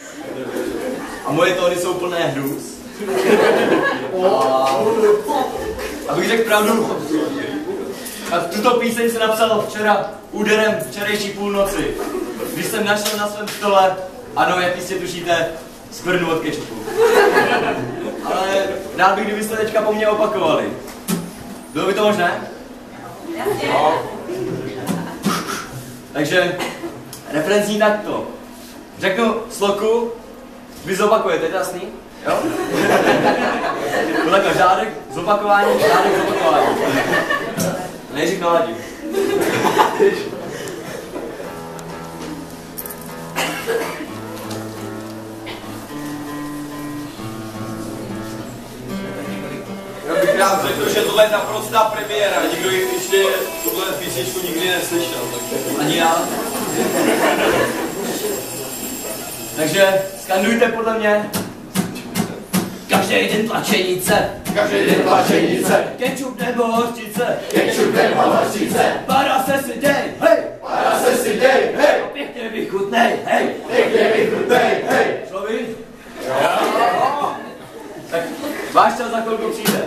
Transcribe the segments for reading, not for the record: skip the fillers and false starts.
A moje tóny jsou plné hrůz. Abych řekl pravdu, a tuto píseň jsem napsal včera úderem včerejší půlnoci, když jsem našel na svém stole, ano, jak jistě tušíte, skvrnu od kečupu. Ale rád bych, kdybyste teďka po mně opakovali. Bylo by to možné? No. Takže refren zní takto. Řeknu sloku, vy zopakujete, je to jasný? Jo? Kolega, žádek, zopakování, žádek, zopakování. Nejdřív naladím. Já bych rád řekl, že tohle je naprostá premiéra. Nikdo ještě tuhle písničku nikdy neslyšel. Ani já. Takže skandujte podle mě. Každý den tlačenice. Každý den tlačenice. Kečup nebo hořčice. Kečup nebo hořčice. Para se si dej, hej. Para se si dej, hej. Pěkně vychutnej, hej. Pěkně vychutnej, hej. Člověk? Jo. Tak váš čas za chvilku přijde.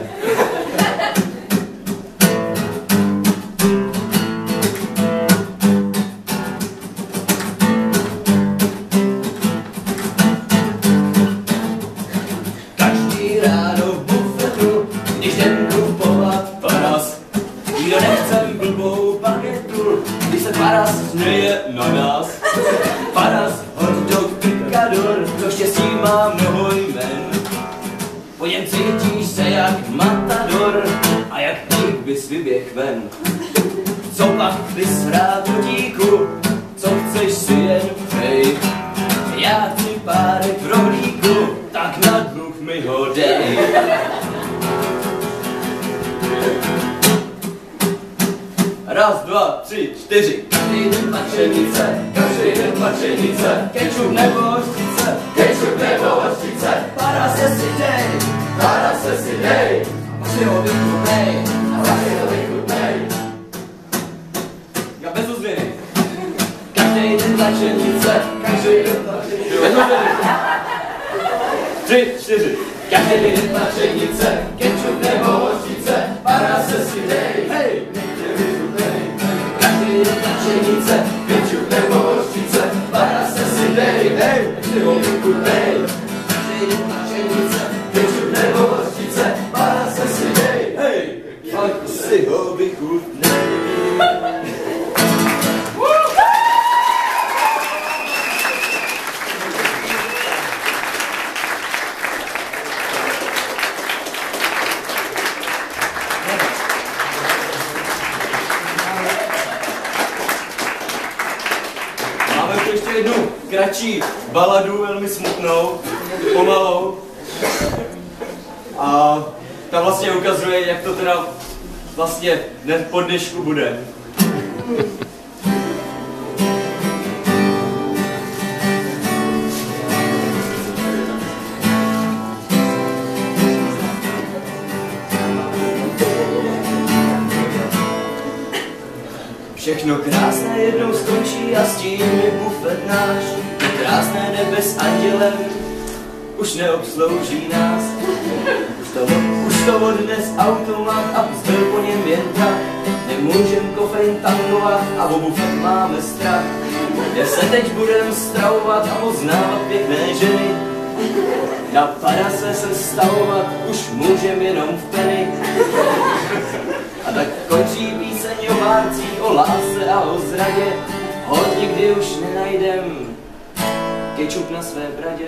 Každý ráno v bufetu, když jdem kupovat paras, nikdo nechcem blbou bagetu, když se paras směje na nás. Paras, hot dog, picador, to štěstí má mnoho jmen. Po něm cítíš se jak matador a jak tík bys vyběh ven. Co pak bys rád díku, co chceš si jen prej. Já chci párek v rohlíku, tak na dluh mi ho dej. Raz, dva, tři, čtyři. Každý den tlačenice, Každý den tlačenice. kečup nebo hořčice, Kečup nebo hořčice. para se si dej, Para se si dej. a si ho vychutnej. A taky to vychutnej. Já bez ozvěny. Každý den tlačenice, Každý den tlačenice. bez ozvěny. 3, 4. Každý den tlačenice. Kečup nebo hořčice. Para se si dej. Hej! Pěkně vychutnej. Každý den tlačenice, Kečup nebo hořčice. Para se si dej, hej. Ty ho vychutnej. každý den tlačenice, Kečup nebo hořčice. Para se si dej, hej. pak si ho vychutnej. Máme tu ještě jednu kratší baladu, velmi smutnou, pomalou. A ta vlastně ukazuje, jak to teda vlastně po dnešku bude. Všechno krásné jednou skončí a s tím je bufet náš. Krásné nebe s andělem už neobslouží nás. Už to od dnes automat a zbyl po něm jen tak. Nemůžem kofein tankovat a o bufet máme strach. Kde se teď budem stravovat a poznávat pěkné ženy. Na parase se stavovat už můžem jenom v penny. A tak končí píseň o várcí, o lásce a o zradě. Hod nikdy už nenajdem kečup na své bradě.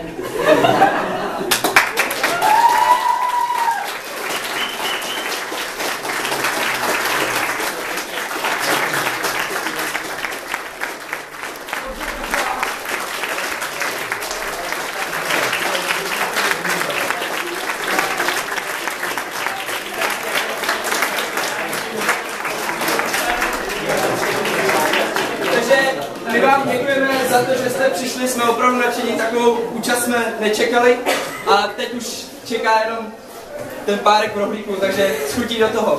My vám děkujeme za to, že jste přišli, jsme opravdu nadšení, takovou účast jsme nečekali a teď už čeká jenom ten párek v rohlíku, takže schutí do toho.